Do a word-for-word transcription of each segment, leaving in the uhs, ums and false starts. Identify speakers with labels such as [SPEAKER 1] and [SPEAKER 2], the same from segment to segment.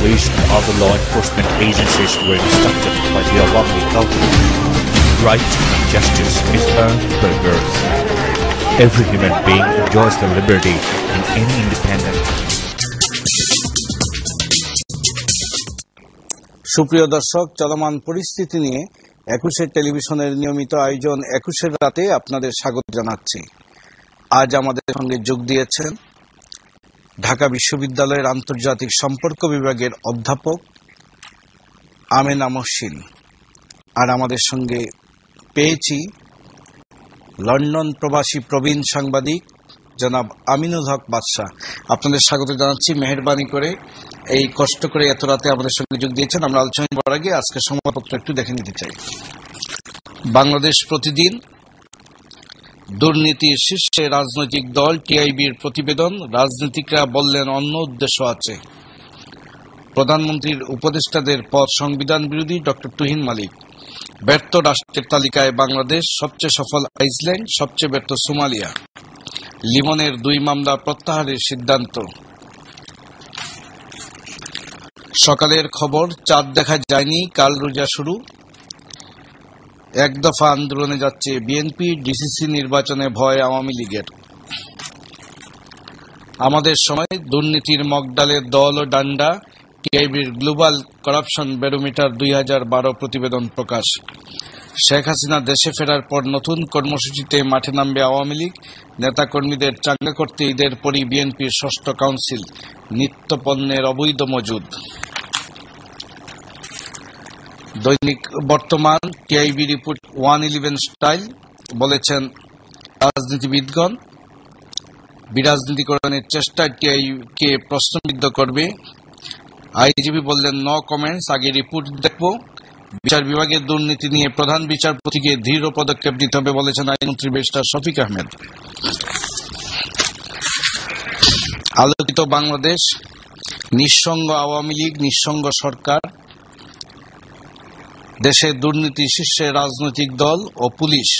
[SPEAKER 1] police and other law enforcement agencies were instructed by the Awami government. Right and justice is earned by birth. Every human being enjoys the liberty in any independent.
[SPEAKER 2] সুপ্রিয় দর্শক, চলমান পরিস্থিতি নিয়ে একুশের টেলিভিশনের নিয়মিত আয়োজন একুশের রাতে আপনাদের স্বাগত জানাচ্ছি। আজ আমাদের সঙ্গে যোগ দিয়েছেন ঢাকা বিশ্ববিদ্যালয়ের আন্তর্জাতিক সম্পর্ক বিভাগের অধ্যাপক আমেনা মহসিন। আর আমাদের সঙ্গে পেয়েছি লন্ডন প্রবাসী প্রবীণ সাংবাদিক জনাব আমিনুল হক বাদশাহ। আপনাদের স্বাগত জানাচ্ছি। মেহেরবানি করে এই কষ্ট করে এত রাতে আমাদের সঙ্গে যোগ দিয়েছেন। আমরা আলোচনা করার আগে আজকে সংবাদপত্র একটু দেখে নিতে চাই। বাংলাদেশ প্রতিদিন, দুর্নীতির শীর্ষে রাজনৈতিক দল টিআইবির প্রতিবেদন, রাজনীতিকরা বললেন অন্য উদ্দেশ্য আছে। প্রধানমন্ত্রীর উপদেষ্টাদের পদ সংবিধান বিরোধী ডক্টর তুহিন মালিক। ব্যর্থ রাষ্ট্রের তালিকায় বাংলাদেশ, সবচেয়ে সফল আইসল্যান্ড, সবচেয়ে ব্যর্থ সোমালিয়া। লিমনের দুই মামলা প্রত্যাহারের সিদ্ধান্ত। সকালের খবর, চাঁদ দেখা যায়নি, কাল রোজা শুরু। এক দফা আন্দোলনে যাচ্ছে বিএনপি, ডিসিসি নির্বাচনে ভয় আওয়ামী লীগের। আমাদের সময়, দুর্নীতির মগডালের দল ও ডান্ডা, টিআইবির গ্লোবাল করাপশন ব্যারোমিটার দুই হাজার বারো প্রতিবেদন প্রকাশ। শেখ হাসিনা দেশে ফেরার পর নতুন কর্মসূচিতে মাঠে নামবে আওয়ামী লীগ। নেতাকর্মীদের চাঙ্গা করতে ঈদের পরই বিএনপির ষষ্ঠ কাউন্সিল। নিত্যপণ্যের অবৈধ মজুদ। দৈনিক বর্তমান, TIB report one eleven style, বলেছেন রাজনীতিবিদগণ বিরাজনীতিকরণের চেষ্টায় টিআইবিকে প্রশ্নবিদ্ধ করবে। আইজিপি বললেন নো কমেন্টস, আগে রিপোর্ট দেখব। বিচার বিভাগের দুর্নীতি নিয়ে প্রধান বিচারপতিকে দৃঢ় পদক্ষেপ নিতে হবে বলেছেন আইনমন্ত্রী ব্যারিস্টার শফিক আহমেদ। আলোকিত বাংলাদেশ, নিঃসঙ্গ আওয়ামী লীগ, নিঃসঙ্গ সরকার, দেশে দুর্নীতি শীর্ষে রাজনৈতিক দল ও পুলিশ।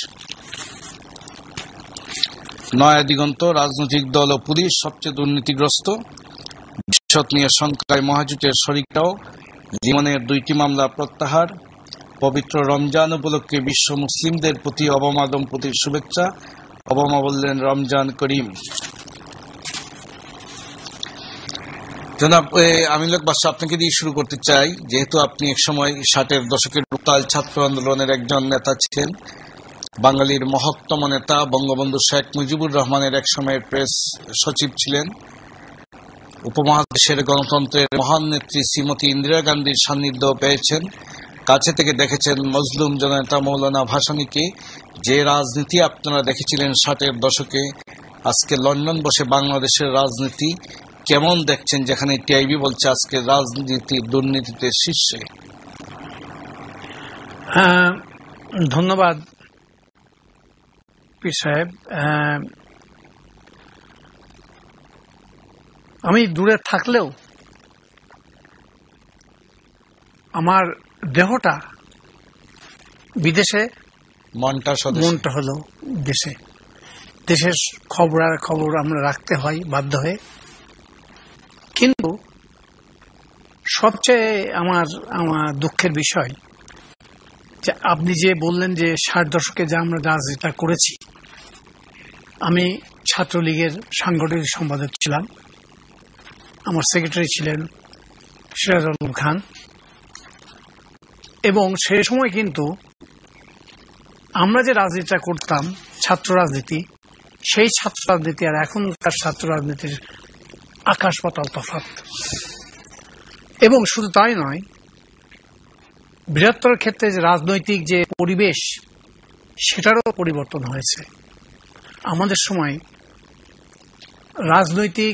[SPEAKER 2] নয়া দিগন্ত, রাজনৈতিক দল ও পুলিশ সবচেয়ে দুর্নীতিগ্রস্ত। ভবিষ্যৎ নিয়ে শঙ্কায় মহাজোটের শরিকরাও। লিমনের দুইটি মামলা প্রত্যাহার। পবিত্র রমজান উপলক্ষে বিশ্ব মুসলিমদের প্রতি ওবামা দম্পতির শুভেচ্ছা। ওবামা বললেন রমজান করিম। জনাব আমিনুল হক বাদশাহ, আপনাকে দিয়ে শুরু করতে চাই। যেহেতু আপনি একসময় ষাটের দশকের উত্তাল ছাত্র আন্দোলনের একজন নেতা ছিলেন, বাঙালির মহত্তম নেতা বঙ্গবন্ধু শেখ মুজিবুর রহমানের এক সময়ের প্রেস সচিব ছিলেন, উপমহাদেশের গণতন্ত্রের মহান নেত্রী শ্রীমতী ইন্দিরা গান্ধীর সান্নিধ্য পেয়েছেন, কাছে থেকে দেখেছেন মজলুম জননেতা মৌলানা ভাসানীকে। যে রাজনীতি আপনারা দেখেছিলেন ষাটের দশকে, আজকে লন্ডন বসে বাংলাদেশের রাজনীতি কেমন দেখছেন, যেখানে টিআইবি বলছে আজকে রাজনীতি দুর্নীতিতে শীর্ষে?
[SPEAKER 3] ধন্যবাদ পীর সাহেব। আমি দূরে থাকলেও আমার দেহটা বিদেশে, মনটা মনটা হলো দেশে। দেশের খবর আর খবর আমরা রাখতে হয় বাধ্য হয়ে। কিন্তু সবচেয়ে আমার আমার দুঃখের বিষয় যে আপনি যে বললেন যে ষাট দশকে যে আমরা রাজনীতিটা করেছি। আমি ছাত্রলীগের সাংগঠনিক সম্পাদক ছিলাম, আমার সেক্রেটারি ছিলেন সিরাজ আলম খান, এবং সেই সময় কিন্তু আমরা যে রাজনীতিটা করতাম ছাত্র রাজনীতি, সেই ছাত্র রাজনীতি আর এখনকার ছাত্র রাজনীতির আকাশ পাতাল তফাৎ। এবং শুধু তাই নয়, বৃহত্তর ক্ষেত্রে যে রাজনৈতিক যে পরিবেশ, সেটারও পরিবর্তন হয়েছে। আমাদের সময় রাজনৈতিক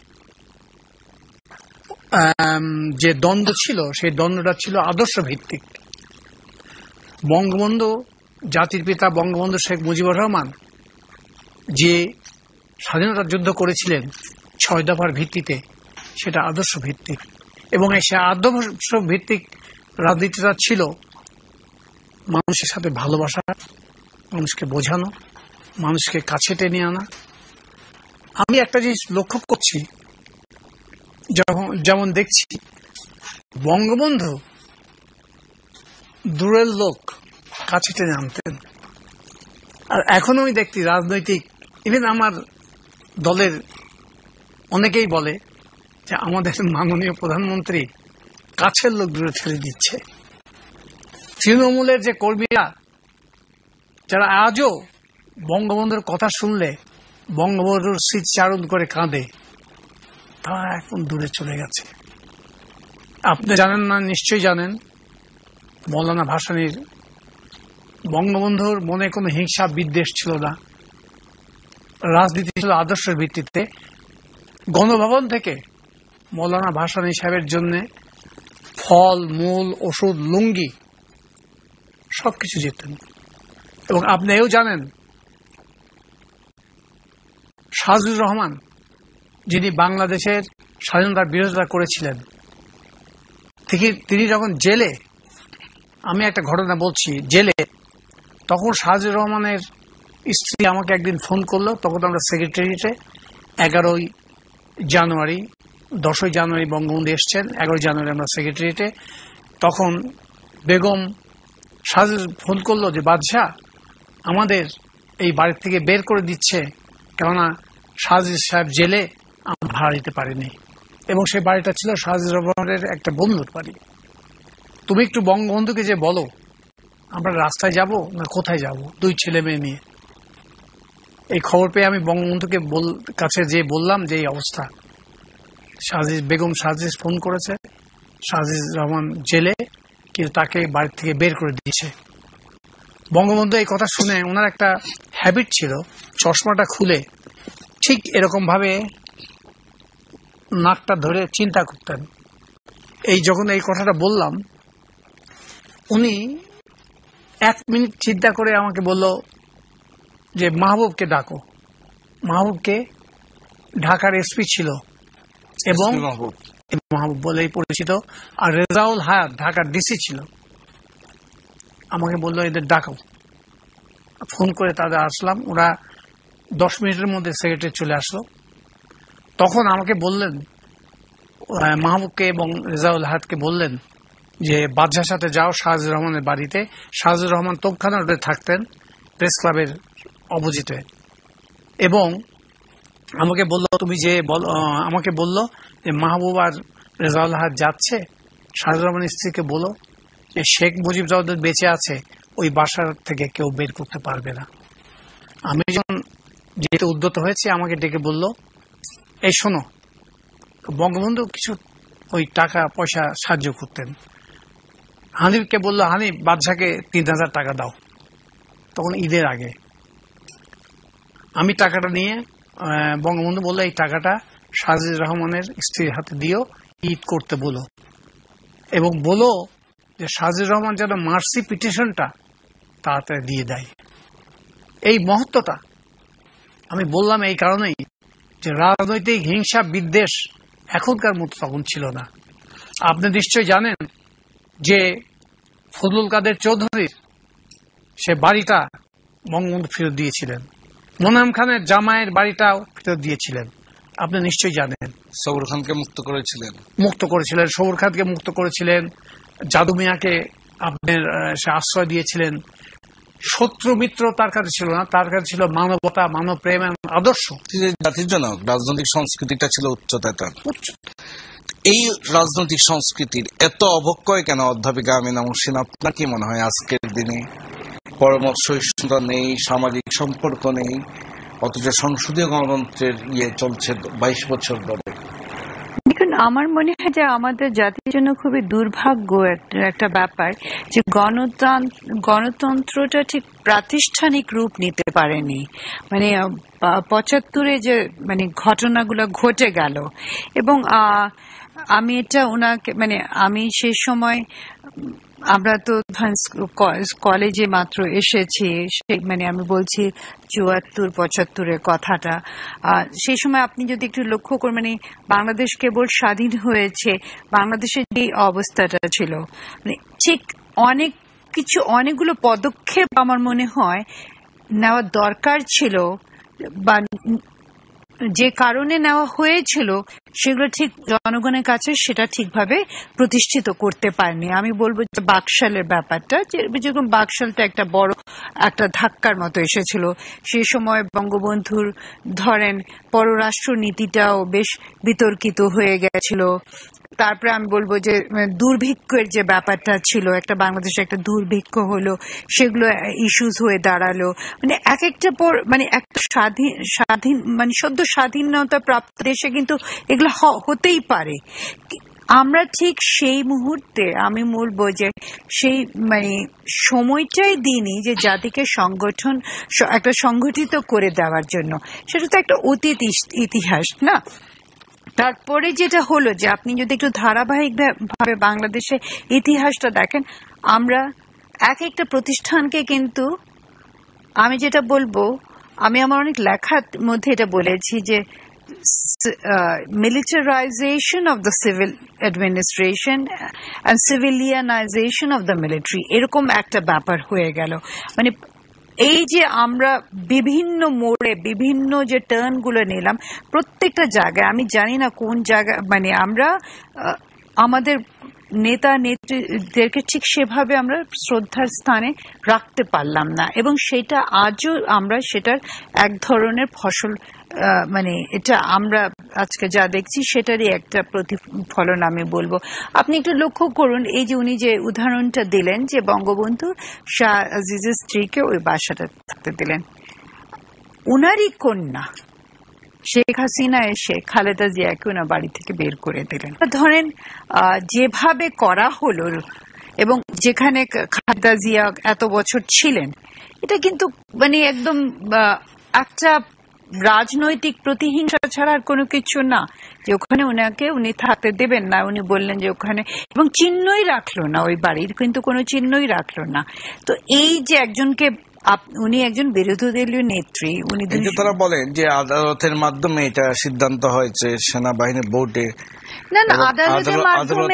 [SPEAKER 3] যে দ্বন্দ্ব ছিল, সেই দ্বন্দ্বটা ছিল আদর্শ ভিত্তিক। বঙ্গবন্ধু, জাতির পিতা বঙ্গবন্ধু শেখ মুজিবুর রহমান যে স্বাধীনতা যুদ্ধ করেছিলেন ছয় দফার ভিত্তিতে, সেটা আদর্শ ভিত্তিক। এবং সে আদর্শ ভিত্তিক রাজনীতিটা ছিল মানুষের সাথে ভালোবাসা, মানুষকে বোঝানো, মানুষকে কাছে টেনে আনা। আমি একটা জিনিস লক্ষ্য করছি, যেমন দেখছি বঙ্গবন্ধু দূরের লোক কাছে টেনে আনতেন। আর এখনো আমি দেখছি রাজনৈতিক, ইভেন আমার দলের অনেকেই বলে যে আমাদের মাননীয় প্রধানমন্ত্রী কাছের লোক দূরে ঠেলে দিচ্ছে। তৃণমূলের যে কর্মীরা যারা আজও বঙ্গবন্ধুর কথা শুনলে বঙ্গবন্ধুর স্মৃতিচারণ করে কাঁদে, তারা এখন দূরে চলে গেছে। আপনি জানেন না, নিশ্চয়ই জানেন, মৌলানা ভাসানীর বঙ্গবন্ধুর মনে কোনো হিংসা বিদ্বেষ ছিল না, রাজনীতি ছিল আদর্শের ভিত্তিতে। গণভবন থেকে মৌলানা ভাসানী সাহেবের জন্য ফল মূল ওষুধ লুঙ্গি সবকিছু যেতেন। এবং আপনি এও জানেন সাজিদুর রহমান, যিনি বাংলাদেশের স্বাধীনতার বিরোধিতা করেছিলেন, তিনি যখন জেলে, আমি একটা ঘটনা বলছি, জেলে তখন সাজিদুর রহমানের স্ত্রী আমাকে একদিন ফোন করলো। তখন আমরা সেক্রেটারিয়েটে এগারোই জানুয়ারি দশই জানুয়ারি বঙ্গবন্ধু এসছেন, এগারোই জানুয়ারি আমরা সেক্রেটারিয়েটে। তখন বেগম সাজিদ ফোন করলো যে বাদশাহ আমাদের এই বাড়ি থেকে বের করে দিচ্ছে, কেননা সাজিদ সাহেব জেলে, আমরা ভাড়া দিতে পারিনি। এবং সেই বাড়িটা ছিল সাজিদুর রহমানের একটা বন্ধুর বাড়ি। তুমি একটু বঙ্গবন্ধুকে যে বলো আমরা রাস্তায় যাব না কোথায় যাব, দুই ছেলে মেয়ে নিয়ে। এই খবর পেয়ে আমি বঙ্গবন্ধুকে কাছে যে বললাম যে এই অবস্থা, সাজিদ বেগম সাজিদ ফোন করেছে, সাজিদ রহমান জেলে, কিন্তু তাকে বাড়ি থেকে বের করে দিয়েছে। বঙ্গবন্ধু এই কথা শুনে ওনার একটা হ্যাবিট ছিল, চশমাটা খুলে ঠিক এরকম ভাবে নাকটা ধরে চিন্তা করতেন। এই যখন এই কথাটা বললাম, উনি এক মিনিট চিন্তা করে আমাকে বলল যে মাহবুবকে ডাকো। মাহবুবকে ঢাকার এসপি ছিল এবং মাহবুব বলেই পরিচিত, আর রেজাউল হায়াত ঢাকার ডিসি ছিল। আমাকে বললো এদের ডাকো। ফোন করে তাদের আসলাম, ওরা দশ মিনিটের মধ্যে সেক্রেটারি চলে আসলো। তখন আমাকে বললেন, মাহবুবকে এবং রেজাউল হায়াতকে বললেন যে বাদশার সাথে যাও সাজিদুর রহমানের বাড়িতে। সাজিদুর রহমান তোপখানা রোডে থাকতেন, প্রেস ক্লাবের অপোজিটে। এবং আমাকে বললো তুমি যে আমাকে বললো যে মাহবুব আর রেজাউল হায়াত যাচ্ছে, সাজিদুর রহমানের স্ত্রীকে বলো যে শেখ মুজিব যতদিন বেঁচে আছে ওই বাসার থেকে কেউ বের করতে পারবে না। আমি যখন যেতে উদ্যত হয়েছে আমাকে ডেকে বলল, এই শোনো, বঙ্গবন্ধু কিছু ওই টাকা পয়সা সাহায্য করতেন। হানিফকে বললো, হানিফ বাদশাকে তিন হাজার টাকা দাও। তখন ঈদের আগে আমি টাকাটা নিয়ে বঙ্গবন্ধু বললো এই টাকাটা সাজিদুর রহমানের স্ত্রীর হাতে দিও, ঈদ করতে বলো, এবং বলো যে সাজিদুর রহমান যেন মার্সি পিটিশনটা তাড়াতাড়ি দিয়ে দেয়। এই মহত্বটা আমি বললাম এই কারণেই যে রাজনৈতিক হিংসা বিদ্বেষ এখনকার মতো তখন ছিল না। আপনি নিশ্চয়ই জানেন যে ফজলুল কাদের চৌধুরীর সে বাড়িটা বঙ্গবন্ধু ফেরত দিয়েছিলেন, মোনায়েম খানের জামাইয়ের বাড়িটাও ফেরত দিয়েছিলেন, আপনি নিশ্চয়ই জানেন।
[SPEAKER 2] সবুর খানকে মুক্ত করেছিলেন
[SPEAKER 3] মুক্ত করেছিলেন সবুর খানকে মুক্ত করেছিলেন, জাদু মিয়াকে আপনার সে আশ্রয় দিয়েছিলেন। শত্রু মিত্র তার কাছে ছিল না, তার কাছে ছিল মানবতা, মানব প্রেম এবং আদর্শ।
[SPEAKER 2] জাতির জন্য রাজনৈতিক সংস্কৃতিটা ছিল উচ্চতা। এই রাজনৈতিক সংস্কৃতির এত অবক্ষয় কেন অধ্যাপিকা আমিনা মহসিন? আপনার কি মনে হয় আজকের দিনে পরামর্শ সহিষ্ণুতা নেই, সামাজিক সম্পর্ক নেই, অথচ সংসদীয় গণতন্ত্রের ইয়ে চলছে বাইশ বছর ধরে?
[SPEAKER 4] দেখুন, আমার মনে হয় যে আমাদের জাতির জন্য খুবই দুর্ভাগ্য একটা ব্যাপার যে গণতন্ত্র গণতন্ত্রটা ঠিক প্রাতিষ্ঠানিক রূপ নিতে পারেনি। মানে পঁচাত্তরে যে মানে ঘটনাগুলো ঘটে গেল, এবং আমি এটা ওনাকে মানে আমি সেই সময়, আমরা তো কলেজে মাত্র এসেছি, মানে আমি বলছি চুয়াত্তর পঁচাত্তরের কথাটা। সেই সময় আপনি যদি একটু লক্ষ্য করেন, মানে বাংলাদেশ কেবল স্বাধীন হয়েছে, বাংলাদেশের যে অবস্থাটা ছিল, মানে ঠিক অনেক কিছু অনেকগুলো পদক্ষেপ আমার মনে হয় নেওয়া দরকার ছিল, বা যে কারণে নেওয়া হয়েছিল সেগুলো ঠিক জনগণের কাছে সেটা ঠিকভাবে প্রতিষ্ঠিত করতে পারেনি। আমি বলবো যে বাকশালের ব্যাপারটা, যেরকম বাকশালটা একটা বড় একটা ধাক্কার মতো এসেছিল। সেই সময় বঙ্গবন্ধুর ধরেন পররাষ্ট্র নীতিটাও বেশ বিতর্কিত হয়ে গেছিল। তারপরে আমি বলবো যে দুর্ভিক্ষের যে ব্যাপারটা ছিল, একটা বাংলাদেশে একটা দুর্ভিক্ষ হলো, সেগুলো ইস্যুস হয়ে দাঁড়ালো। মানে এক একটা পর মানে একটা স্বাধীন স্বাধীন মানে সদ্য স্বাধীনতা প্রাপ্ত দেশে কিন্তু এগুলো হতেই পারে। আমরা ঠিক সেই মুহূর্তে আমি বলবো যে সেই মানে সময়টাই দিইনি যে জাতিকে সংগঠন একটা সংগঠিত করে দেওয়ার জন্য। সেটা তো একটা অতীত ইতিহাস না। তারপরে যেটা হলো যে আপনি যদি একটু ধারাবাহিক ভাবে বাংলাদেশের ইতিহাসটা দেখেন, আমরা এক একটা প্রতিষ্ঠানকে কিন্তু আমি যেটা বলবো, আমি আমার অনেক লেখার মধ্যে এটা বলেছি যে militarization of the civil administration and civilianization of the military, এরকম একটা ব্যাপার হয়ে গেল। মানে এই যে আমরা বিভিন্ন মোড়ে বিভিন্ন যে টার্ন গুলো নিলাম প্রত্যেকটা জায়গায়, আমি জানি না কোন জায়গায় মানে আমরা আমাদের নেতা নেত্রীদেরকে ঠিক সেভাবে আমরা শ্রদ্ধার স্থানে রাখতে পারলাম না, এবং সেটা আজও আমরা সেটার এক ধরনের ফসল মানে এটা আমরা আজকে যা দেখছি সেটারই একটা প্রতিফলন আমি বলবো। আপনি একটু লক্ষ্য করুন, এই যে উনি যে উদাহরণটা দিলেন যে বঙ্গবন্ধু শাহ আজিজের স্ত্রীকে ওই বাসাটা থাকতে দিলেন, উনারই কন্যা শেখ হাসিনা এসে খালেদা জিয়াকে ওনার বাড়ি থেকে বের করে দিলেন। ধরেন যেভাবে করা হলো এবং যেখানে খালেদা জিয়া এত বছর ছিলেন, এটা কিন্তু মানে একদম একটা রাজনৈতিক প্রতিহিংসা ছাড়া আর কোনো কিছু না, যে ওখানে উনাকে উনি থাকতে দেবেন না। উনি বললেন যে ওখানে, এবং চিহ্নই রাখলো না, ওই বাড়ির কিন্তু কোনো চিহ্নই রাখলো না। তো এই যে একজনকে, উনি একজন বিরোধী দলীয় নেত্রী, উনি
[SPEAKER 2] তারা বলেন যে আদালতের মাধ্যমে এটা সিদ্ধান্ত হয়েছে, সেনাবাহিনীর বোর্ডে
[SPEAKER 4] না না আদালতের মাধ্যমে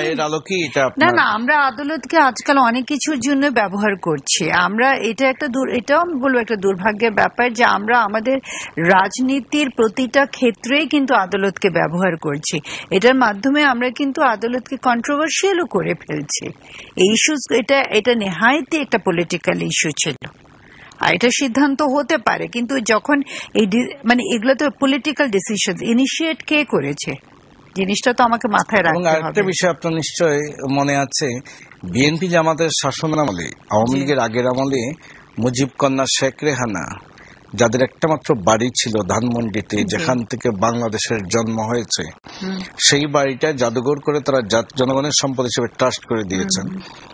[SPEAKER 4] না না আমরা আদালতকে আজকাল অনেক কিছুর জন্য ব্যবহার করছি। আমরা এটা একটা এটাও আমি বলবো একটা দুর্ভাগ্যের ব্যাপার যে আমরা আমাদের রাজনীতির প্রতিটা ক্ষেত্রেই কিন্তু আদালতকে ব্যবহার করছি। এটার মাধ্যমে আমরা কিন্তু আদালতকে কন্ট্রোভার্সিয়ালও করে ফেলছি। এই ইস্যু এটা এটা নেহায়েতই একটা পলিটিক্যাল ইস্যু ছিল, আর এটা সিদ্ধান্ত হতে পারে, কিন্তু যখন এই মানে এগুলো তো পলিটিক্যাল ডিসিশন, ইনিশিয়েট কে করেছে জিনিসটা তো আমাকে মাথায় রাখতে হবে।
[SPEAKER 2] আরেকটা বিষয় আপনার নিশ্চয় মনে আছে, বিএনপি জামাতের শাসনামলে, আওয়ামী লীগের আগের আমলে মুজিব কন্যা শেখ রেহানা, যাদের একটা মাত্র বাড়ি ছিল ধানমন্ডিতে, যেখান থেকে বাংলাদেশের জন্ম হয়েছে, সেই বাড়িটা জাদুঘর করে তারা জনগণের সম্পদ হিসেবে ট্রাস্ট করে দিয়েছেন।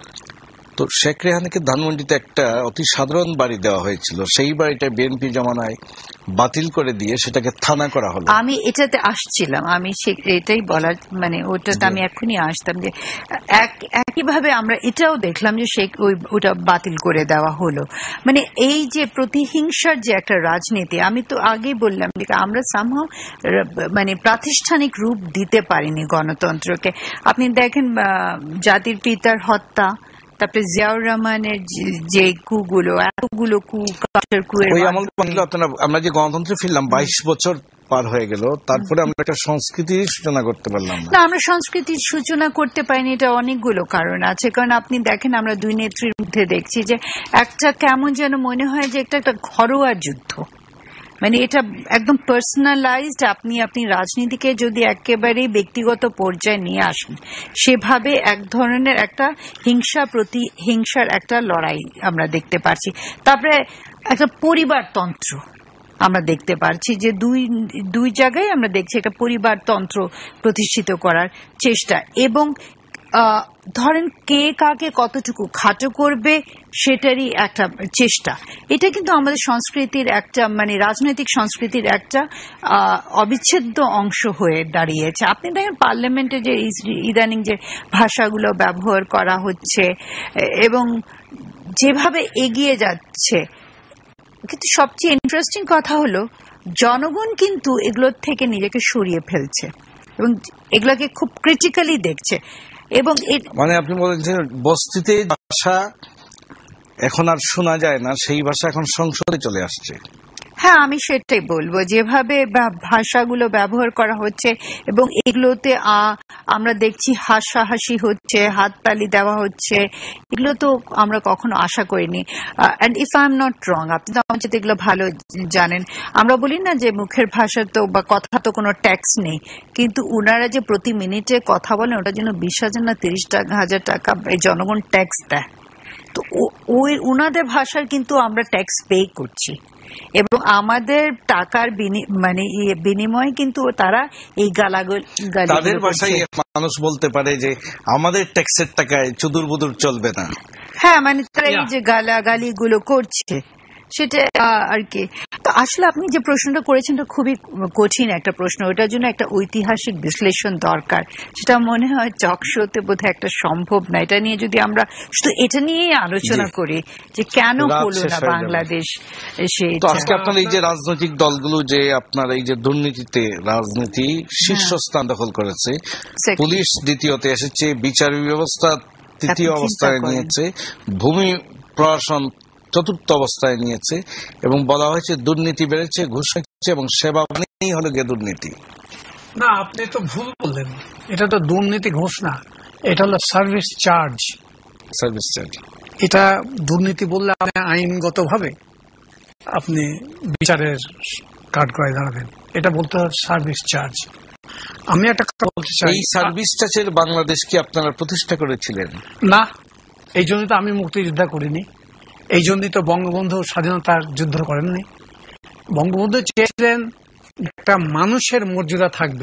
[SPEAKER 2] তো শেখ রেহানাকে ধানমন্ডিতে একটা অতি সাধারণ বাড়ি দেওয়া হয়েছিল, সেই বাড়িটা বিএনপি জমানায় বাতিল করে দিয়ে সেটাকে থানা করা হলো।
[SPEAKER 4] আমি এটাতে আসছিলাম, আমি এটাই বলার মানে ওটাতে আমি এখনই আসতাম যে একইভাবে আমরা এটাও দেখলাম যে শেখ ওই ওটা বাতিল করে দেওয়া হলো। মানে এই যে প্রতিহিংসার যে একটা রাজনীতি, আমি তো আগেই বললাম যে আমরা সামহাও মানে প্রাতিষ্ঠানিক রূপ দিতে পারিনি গণতন্ত্রকে। আপনি দেখেন জাতির পিতার হত্যা, তারপরে জিয়াউর রহমানের যে কুগুলো, এতগুলো কু কাটার কুয়ের,
[SPEAKER 2] আমরা যে গণতন্ত্রে ফিরলাম বাইশ বছর পার হয়ে গেল, তারপরে আমরা একটা সংস্কৃতির সূচনা করতে পারলাম না।
[SPEAKER 4] আমরা সংস্কৃতির সূচনা করতে পারিনি, এটা অনেকগুলো কারণ আছে। কারণ আপনি দেখেন আমরা দুই নেত্রীর মধ্যে দেখছি যে একটা কেমন যেন মনে হয় যে একটা একটা ঘরোয়া যুদ্ধ, মানে এটা একদম পার্সোনালাইজড। আপনি আপনি রাজনীতিকে যদি একেবারেই ব্যক্তিগত পর্যায়ে নিয়ে আসেন, সেভাবে এক ধরনের একটা হিংসা প্রতি হিংসার একটা লড়াই আমরা দেখতে পাচ্ছি। তারপরে একটা পরিবারতন্ত্র আমরা দেখতে পাচ্ছি যে দুই দুই জায়গায় আমরা দেখছি একটা পরিবারতন্ত্র প্রতিষ্ঠিত করার চেষ্টা, এবং ধরেন কে কাকে কতটুকু খাটো করবে সেটারই একটা চেষ্টা। এটা কিন্তু আমাদের সংস্কৃতির একটা মানে রাজনৈতিক সংস্কৃতির একটা অবিচ্ছেদ্য অংশ হয়ে দাঁড়িয়েছে। আপনি দেখেন পার্লামেন্টে যে ইদানিং যে ভাষাগুলো ব্যবহার করা হচ্ছে এবং যেভাবে এগিয়ে যাচ্ছে, কিন্তু সবচেয়ে ইন্টারেস্টিং কথা হলো জনগণ কিন্তু এগুলোর থেকে নিজেকে সরিয়ে ফেলছে এবং এগুলোকে খুব ক্রিটিক্যালি দেখছে। এবং
[SPEAKER 2] মানে আপনি বলছেন বস্তিতে ভাষা এখন আর শোনা যায় না, সেই ভাষা এখন সংসদে চলে আসছে।
[SPEAKER 4] হ্যাঁ, আমি সেটাই বলবো, যেভাবে ভাষাগুলো ব্যবহার করা হচ্ছে এবং এগুলোতে আমরা দেখছি হাসাহাসি হচ্ছে, হাততালি দেওয়া হচ্ছে, এগুলো তো আমরা কখনো আশা করিনি। And if I am not wrong, আপনি তো আমার সাথে এগুলো ভালো জানেন, আমরা বলি না যে মুখের ভাষা তো বা কথা তো কোনো ট্যাক্স নেই, কিন্তু উনারা যে প্রতি মিনিটে কথা বলেন ওটার জন্য বিশ হাজার না তিরিশ টাকা হাজার টাকা এই জনগণ ট্যাক্স দেয়। তো ওই উনাদের ভাষার কিন্তু আমরা ট্যাক্স পে করছি এবং আমাদের টাকার মানে বিনিময়ে কিন্তু তারা এই গালাগাল
[SPEAKER 2] তাদের ভাষায় মানুষ বলতে পারে যে আমাদের ট্যাক্সের টাকায় চুদুর বুদুর চলবে না।
[SPEAKER 4] হ্যাঁ, মানে তারা এই যে গালাগালি গুলো করছে সেটা আর কি। তো আসলে আপনি যে প্রশ্নটা করেছেন এটা খুবই কঠিন একটা প্রশ্ন, ওটার জন্য একটা ঐতিহাসিক বিশ্লেষণ দরকার, সেটা মনে হয় টক শোতে বোধহয় একটা সম্ভব না। এটা নিয়ে যদি আমরা শুধু এটা নিয়েই আলোচনা করি যে কেন হলো না বাংলাদেশ,
[SPEAKER 2] তো আজকে আপনার এই যে রাজনৈতিক দলগুলো যে আপনার এই যে দুর্নীতিতে রাজনীতি শীর্ষস্থান দখল করেছে, পুলিশ দ্বিতীয়তে এসেছে, বিচার ব্যবস্থা তৃতীয় অবস্থায় নিয়েছে, ভূমি প্রশাসন চতুর্থ অবস্থায় নিয়েছে এবং বলা হয়েছে দুর্নীতি বেড়েছে, ঘুষ হচ্ছে এবং সেবা নেই হলো গিয়ে দুর্নীতি।
[SPEAKER 3] না, আপনি তো ভুল বললেন, এটা তো দুর্নীতি ঘুষ না, এটা হলো সার্ভিস চার্জ।
[SPEAKER 2] সার্ভিস চার্জ
[SPEAKER 3] এটা দুর্নীতি বললে আপনি আইনগত ভাবে আপনি বিচারের কাঠগড়ায় দাঁড়াবেন, এটা বলতে হবে সার্ভিস চার্জ। আমি একটা কথা বলতে চাই,
[SPEAKER 2] এই সার্ভিস চার্জের বাংলাদেশ কি আপনারা প্রতিষ্ঠা করেছিলেন?
[SPEAKER 3] না, এই জন্য তো আমি মুক্তিযোদ্ধা করিনি, এই জন্যই তো বঙ্গবন্ধু স্বাধীনতার যুদ্ধ করেননি। বঙ্গবন্ধু চেয়েছিলেন একটা মানুষের মর্যাদা থাকবে,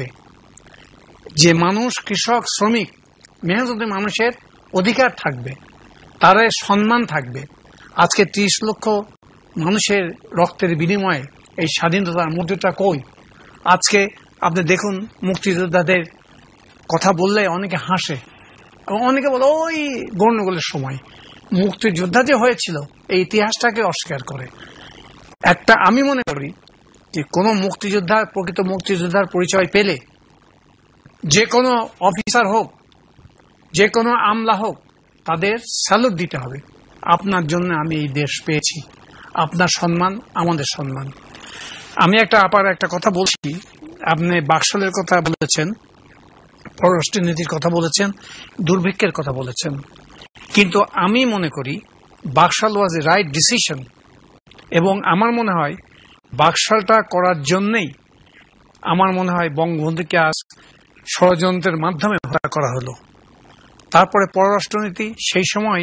[SPEAKER 3] যে মানুষ, কৃষক, শ্রমিক, মেহনতি মানুষের অধিকার থাকবে, তার সম্মান থাকবে। আজকে ত্রিশ লক্ষ মানুষের রক্তের বিনিময়ে এই স্বাধীনতার মর্যাদা কই? আজকে আপনি দেখুন, মুক্তিযোদ্ধাদের কথা বললে অনেকে হাসে এবং অনেকে বলে ওই গণ্ডগোলের সময়। মুক্তিযোদ্ধা যে হয়েছিল এই ইতিহাসটাকে অস্বীকার করে। একটা আমি মনে করি যে কোন মুক্তিযোদ্ধার, প্রকৃত মুক্তিযোদ্ধার পরিচয় পেলে যে কোনো অফিসার হোক, যে কোনো আমলা হোক, তাদের স্যালুট দিতে হবে। আপনার জন্য আমি এই দেশ পেয়েছি, আপনার সম্মান আমাদের সম্মান। আমি একটা আপার একটা কথা বলছি, আপনি বাকশালের কথা বলেছেন, পররাষ্ট্রনীতির কথা বলেছেন, দুর্ভিক্ষের কথা বলেছেন, কিন্তু আমি মনে করি BAKSAL was a right decision এবং আমার মনে হয় বাকশালটা করার জন্যই আমার মনে হয় বঙ্গবন্ধুকে আজ ষড়যন্ত্রের মাধ্যমে হত্যা করা হলো। তারপরে পররাষ্ট্রনীতি, সেই সময়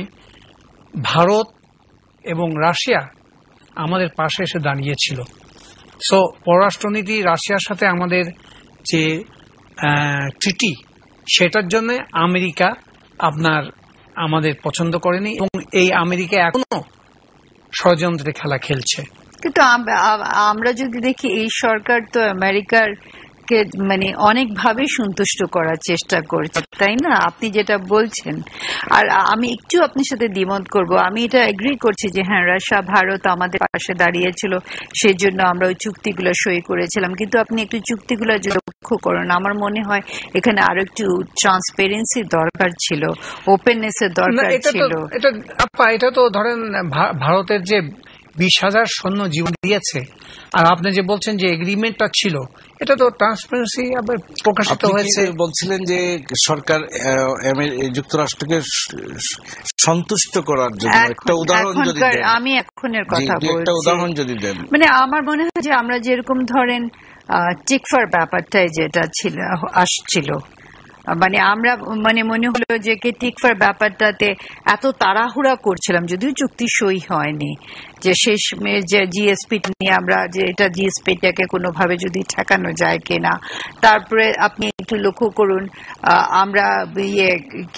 [SPEAKER 3] ভারত এবং রাশিয়া আমাদের পাশে এসে দাঁড়িয়েছিল। সো পররাষ্ট্রনীতি, রাশিয়ার সাথে আমাদের যে ট্রিটি, সেটার জন্য আমেরিকা আপনার আমাদের পছন্দ করেনি এবং এই আমেরিকা এখনো ষড়যন্ত্রের খেলা খেলছে।
[SPEAKER 4] কিন্তু আমরা যদি দেখি এই সরকার তো আমেরিকার কে মানে অনেকভাবে সন্তুষ্ট করার চেষ্টা করছে, তাই না? আপনি যেটা বলছেন, আর আমি একটু আপনার সাথে দ্বিমত করব। আমি এটা এগ্রি করছি যে হ্যাঁ, রাশিয়া ভারত আমাদের পাশে দাঁড়িয়েছিল, সেই জন্য আমরা ওই চুক্তিগুলো সই করেছিলাম। কিন্তু আপনি একটু চুক্তিগুলো যদি লক্ষ্য করেন, আমার মনে হয় এখানে আরো একটু ট্রান্সপারেন্সির দরকার ছিল, ওপেননেসের দরকার ছিল।
[SPEAKER 3] এটা আপা, এটা তো ধরেন ভারতের যে বিশ হাজার সৈন্য জীবন দিয়েছে, আর আপনি যে বলছেন যে এগ্রিমেন্টটা ছিল, এটা তো ট্রান্সপারেন্সি প্রকাশিত হয়েছে।
[SPEAKER 2] বলছিলেন যে সরকার যুক্তরাষ্ট্রকে সন্তুষ্ট করার জন্য একটা উদাহরণ যদি দেন।
[SPEAKER 4] আমি এখনের কথা বলছি,
[SPEAKER 2] একটা উদাহরণ যদি দেন।
[SPEAKER 4] মানে আমার মনে হয় যে আমরা যেরকম ধরেন টিকফার ব্যাপারটাই যেটা ছিল আসছিল, মানে আমরা মানে মনে হলো যে টিকফার ব্যাপারটাতে এত তাড়াহুড়া করছিলাম, যদিও চুক্তি সই হয়নি, যে শেষ যে জিএসপি নিয়ে আমরা যে এটা জিএসপিটাকে কোনোভাবে যদি ঠেকানো যায় কিনা। তারপরে আপনি একটু লক্ষ্য করুন, আমরা ইয়ে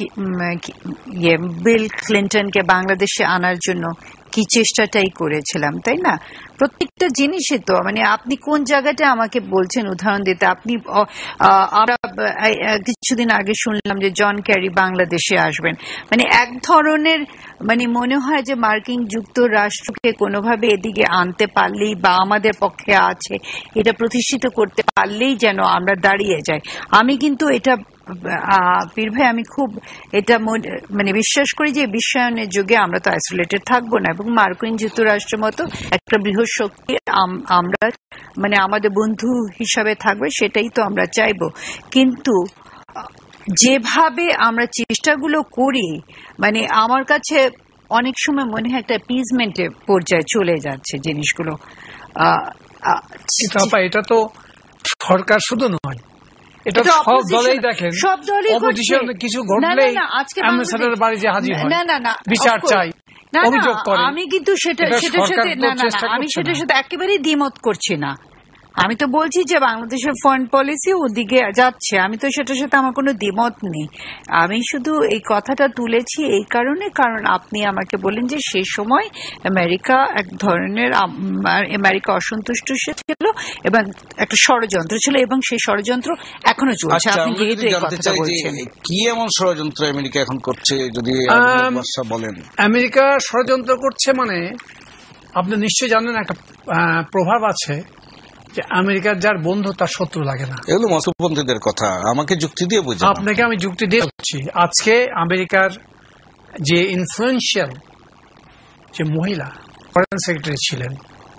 [SPEAKER 4] ইয়ে বিল ক্লিন্টনকে বাংলাদেশে আনার জন্য কি চেষ্টাটাই করেছিলাম, তাই না? প্রত্যেকটা জিনিসই তো মানে আপনি কোন জায়গাটা আমাকে বলছেন উদাহরণ দিতে। আপনি আমরা কিছুদিন আগে শুনলাম যে জন ক্যারি বাংলাদেশে আসবেন, মানে এক ধরনের মানে মনে হয় যে মার্কিন যুক্তরাষ্ট্রকে কোনোভাবে এদিকে আনতে পারলেই বা আমাদের পক্ষে আছে এটা প্রতিষ্ঠিত করতে পারলেই যেন আমরা দাঁড়িয়ে যাই। আমি কিন্তু এটা আহ, পীর ভাই, আমি খুব এটা মানে বিশ্বাস করি যে বিশ্বায়নের যুগে আমরা তো আইসোলেটেড থাকবো না, এবং মার্কিন যুক্তরাষ্ট্রের মতো একটা বৃহৎ শক্তি আমরা মানে আমাদের বন্ধু হিসাবে থাকবে, সেটাই তো আমরা চাইবো। কিন্তু যেভাবে আমরা চেষ্টাগুলো করি, মানে আমার কাছে অনেক সময় মনে হয় একটা পিজমেন্টের পর্যায়ে চলে যাচ্ছে জিনিসগুলো।
[SPEAKER 3] এটা তো সরকার শুধু নয়, এটা সব দলেই দেখেন,
[SPEAKER 4] সব দলই
[SPEAKER 3] অপোজিশন কিছু ঘটলেই অ্যাম্বাসেডার বাড়ি যে হাজির হয়,
[SPEAKER 4] না না না
[SPEAKER 3] বিচার চাই, অভিযোগ করে।
[SPEAKER 4] আমি কিন্তু সেটা সেটার সাথে না না আমি সেটার সাথে একেবারেই দ্বিমত করছি না। আমি তো বলছি যে বাংলাদেশের ফরেন পলিসি ওদিকে যাচ্ছে, আমি তো সেটার সাথে আমার কোনো দ্বিমত নেই। আমি শুধু এই কথাটা তুলেছি এই কারণে, কারণ আপনি আমাকে বলেন যে সেই সময় আমেরিকা এক ধরনের আমেরিকা অসন্তুষ্ট ছিল এবং একটা ষড়যন্ত্র ছিল, এবং সেই ষড়যন্ত্র এখনো চলছে। আপনি যেহেতু এই কথাটা বলছেন,
[SPEAKER 2] কি এমন ষড়যন্ত্র আমেরিকা এখন করছে যদি বলেন?
[SPEAKER 3] আমেরিকা ষড়যন্ত্র করছে মানে আপনি নিশ্চয়ই জানেন, একটা প্রভাব আছে যে আমেরিকার যার বন্ধু তার শত্রু লাগে না।
[SPEAKER 2] এগুলো মতপন্থীদের কথা, আমাকে যুক্তি দিয়ে বুঝান।
[SPEAKER 3] আপনাকে আমি যুক্তি দিয়ে বলছি। আজকে আমেরিকার যে ইনফ্লুয়েন্সিয়াল যে মহিলা ফরেন সেক্রেটারি ছিলেন,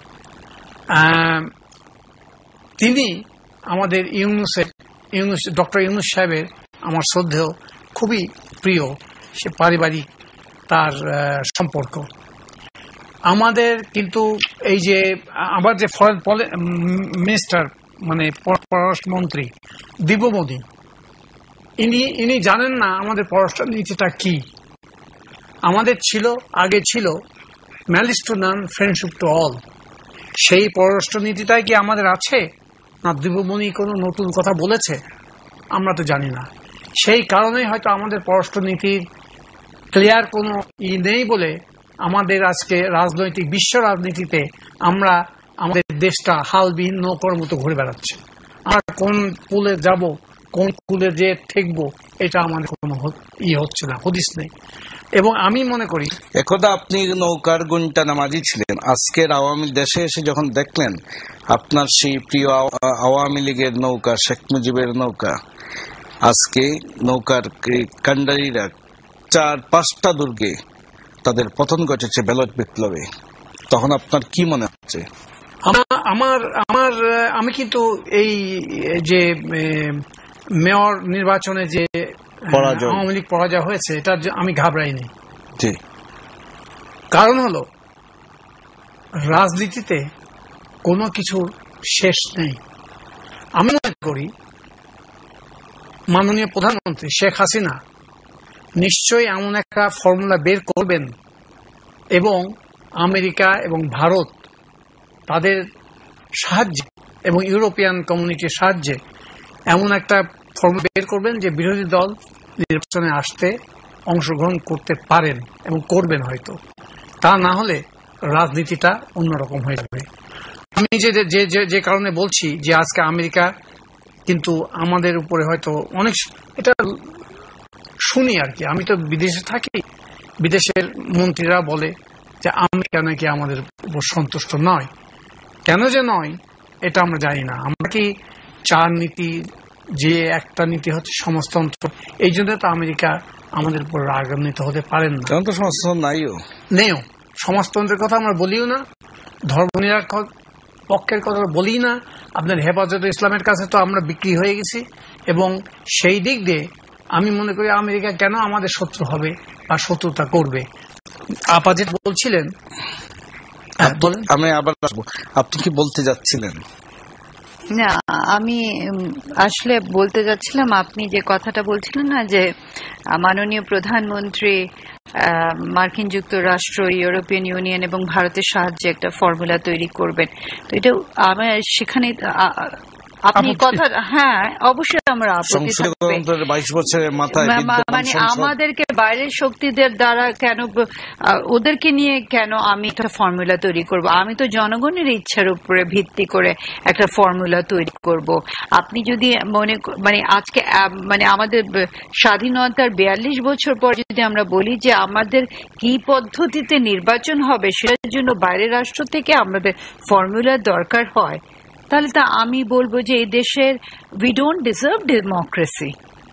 [SPEAKER 3] তিনি আমাদের ইউনুসের ইউনুস ডক্টর ইউনুস সাহেবের আমার শ্রদ্ধেয় খুবই প্রিয়, সে পারিবারিক তার সম্পর্ক। আমাদের কিন্তু এই যে আবার যে ফরেন মিনিস্টার মানে পররাষ্ট্রমন্ত্রী দিব্য মোদী, ইনি ইনি জানেন না আমাদের পররাষ্ট্র নীতিটা কি। আমাদের ছিল আগে ছিল malice to none, friendship to all. সেই পররাষ্ট্র নীতিটাই কি আমাদের আছে, না দিব্য মোদী কোনো নতুন কথা বলেছে আমরা তো জানি না। সেই কারণেই হয়তো আমাদের পররাষ্ট্র নীতির ক্লিয়ার কোনো ই নেই বলে আমাদের আজকে রাজনৈতিক বিশ্ব রাজনীতিতে আমরা আমাদের দেশটা হালবিহীন নৌকার মতো ঘুরে বেড়াচ্ছে। আমরা কোন কুলে যাব, কোন কুলে যে ঠেকবো, এটা আমাদের কোনো ই হচ্ছে না, হদিস নেই। এবং আমি মনে করি
[SPEAKER 2] একদা আপনি নৌকার গুণটা নামাজি ছিলেন, আজকের আওয়ামী দেশে এসে যখন দেখলেন আপনার সেই প্রিয় আওয়ামী লীগের নৌকা শেখ মুজিবের নৌকা, আজকে নৌকার কান্ডারিরা চার পাঁচটা দুর্গে তাদের পতন ঘটেছে ব্যালট বিপ্লবে, তখন আপনার কি মনে হচ্ছে?
[SPEAKER 3] আমার আমার আমি কিন্তু এই যে মেয়র নির্বাচনে যে আওয়ামী লীগ পরাজয় হয়েছে, এটা আমি ঘাবড়াইনি। কারণ হলো রাজনীতিতে কোনো কিছুর শেষ নেই। আমি মনে করি মাননীয় প্রধানমন্ত্রী শেখ হাসিনা নিশ্চয়ই এমন একটা ফর্মুলা বের করবেন, এবং আমেরিকা এবং ভারত তাদের সাহায্যে এবং ইউরোপিয়ান কমিউনিটির সাহায্যে এমন একটা ফর্মুলা বের করবেন যে বিরোধী দল নির্বাচনে আসতে অংশগ্রহণ করতে পারেন এবং করবেন হয়তো। তা না হলে রাজনীতিটা অন্যরকম হয়ে যাবে। আমি যে যে কারণে বলছি যে আজকে আমেরিকা কিন্তু আমাদের উপরে হয়তো অনেক, এটা শুনি আর কি, আমি তো বিদেশে থাকি, বিদেশের মন্ত্রীরা বলে যে আমেরিকা নাকি আমাদের উপর সন্তুষ্ট নয়। কেন যে নয় এটা আমরা জানি না। আমরা কি চার নীতি, যে একটা নীতি হচ্ছে সমাজতন্ত্র, এই জন্য তো আমেরিকা আমাদের উপর রাগান্বিত হতে পারেন না।
[SPEAKER 2] তো সমাজতন্ত্র নাইও
[SPEAKER 3] নেও, সমাজতন্ত্রের কথা আমরা বলিও না, ধর্ম নিরপেক্ষ পক্ষের কথা বলি না। আপনার হেফাজতে ইসলামের কাছে তো আমরা বিক্রি হয়ে গেছি, এবং সেই দিক দিয়ে আমি মনে করি আমেরিকা কেন আমাদের শত্রু হবে বা শত্রুতা করবে। আপা যেটা বলছিলেন,
[SPEAKER 2] আমি আবার আসবো, আপনি কি বলতে যাচ্ছিলেন?
[SPEAKER 4] না, আমি আসলে বলতে যাচ্ছিলাম, আপনি যে কথাটা বলছিলেন না যে মাননীয় প্রধানমন্ত্রী মার্কিন যুক্তরাষ্ট্র, ইউরোপিয়ান ইউনিয়ন এবং ভারতের সাহায্যে একটা ফর্মুলা তৈরি করবেন, তো এটা আমার সেখানে আপনি কথা, হ্যাঁ অবশ্যই আমরা আপত্তি থাকবে।
[SPEAKER 2] বাইশ বছরের মাথায়
[SPEAKER 4] মানে আমাদেরকে বাইরের শক্তিদের দ্বারা কেন, ওদেরকে নিয়ে কেন আমি একটা ফর্মুলা তৈরি করব? আমি তো জনগণের ইচ্ছার উপরে ভিত্তি করে একটা ফর্মুলা তৈরি করব। আপনি যদি মনে মানে আজকে মানে আমাদের স্বাধীনতার বিয়াল্লিশ বছর পর যদি আমরা বলি যে আমাদের কি পদ্ধতিতে নির্বাচন হবে, সেটার জন্য বাইরের রাষ্ট্র থেকে আমাদের ফর্মুলার দরকার হয়, তাহলে তা আমি বলবো যে এই দেশের উই ডোন্ট ডিজার্ভ ডেমোক্রেসি।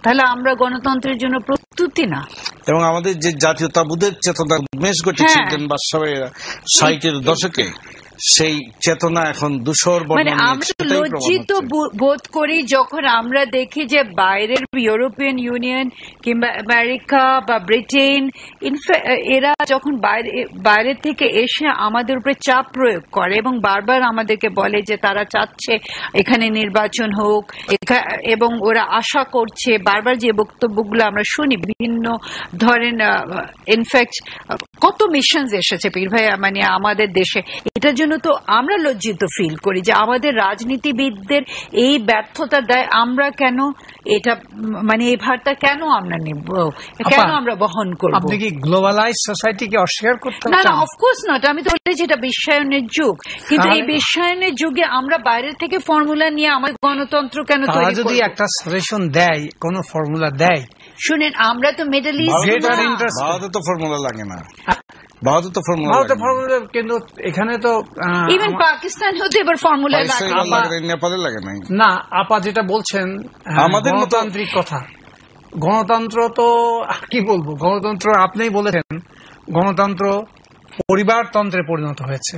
[SPEAKER 4] তাহলে আমরা গণতন্ত্রের জন্য প্রস্তুতি না।
[SPEAKER 2] এবং আমাদের যে জাতীয়তাবোধের চেতনা উন্মেষ ঘটেছিলেন
[SPEAKER 4] হ্যাঁ।
[SPEAKER 2] বাদশাহের ষাটের দশকে, সেই চেতনা এখন ধূসর বর্ণ
[SPEAKER 4] মানে
[SPEAKER 2] নিয়েছে,
[SPEAKER 4] আমরা
[SPEAKER 2] সেটাই প্রমাণ
[SPEAKER 4] লজ্জিত
[SPEAKER 2] হচ্ছে।
[SPEAKER 4] বো- বোধ করি যখন আমরা দেখি যে বাইরের ইউরোপিয়ান ইউনিয়ন কিংবা আমেরিকা বা ব্রিটেন ইনফ্যাক্ট এরা যখন বাইরে বাইরে থেকে এসে আমাদের উপরে চাপ প্রয়োগ করে এবং বারবার আমাদেরকে বলে যে তারা চাচ্ছে এখানে নির্বাচন হোক, এখা- এবং ওরা আশা করছে, বারবার যে বক্তব্যগুলো আমরা শুনি বিভিন্ন ধরেন, ইনফ্যাক্ট কত মিশনস এসেছে পীর ভাই মানে আমাদের দেশে, এটার জন্য তো আমরা লজ্জিত ফিল করি যে আমাদের রাজনীতিবিদদের এই ব্যর্থতা দেয়, আমরা কেন এটা মানে এই ভারটা কেন আমরা নেব, কেন আমরা বহন করব?
[SPEAKER 3] আপনি কি গ্লোবালাইজ সোসাইটিকে অস্বীকার করতে
[SPEAKER 4] না না,
[SPEAKER 3] চান?
[SPEAKER 4] Of course not. আমি তো বলেছি এটা বিশ্বায়নের যুগ, কিন্তু এই
[SPEAKER 3] তাহলে-
[SPEAKER 4] বিশ্বায়নের যুগে আমরা বাইরে থেকে ফর্মুলা নিয়ে আমাদের গণতন্ত্র কেন
[SPEAKER 3] তারা
[SPEAKER 4] তৈরি
[SPEAKER 3] যদি
[SPEAKER 4] করব?
[SPEAKER 3] একটা সাজেশন দেয়, কোন ফর্মুলা দেয়,
[SPEAKER 4] শুনেন, আমরা তো মিডল ইস্ট
[SPEAKER 3] Greater interest-
[SPEAKER 2] ভারতে তো ফর্মুলা লাগে না, ভারতে তো ফর্মুলা
[SPEAKER 3] ভারতের ফর্মুলা, কিন্তু এখানে তো আহ,
[SPEAKER 4] ইভেন পাকিস্তান হতে এবার ফর্মুলা লাগে।
[SPEAKER 2] লাগে, নেপালে লাগে নাই।
[SPEAKER 3] না, আপা যেটা বলছেন হ্যাঁ,
[SPEAKER 2] আমাদের মতো-
[SPEAKER 3] গণতান্ত্রিক কথা, গণতন্ত্র তো আর কি বলবো, গণতন্ত্র আপনিই বলেছেন গণতন্ত্র পরিবারতন্ত্রে পরিণত হয়েছে।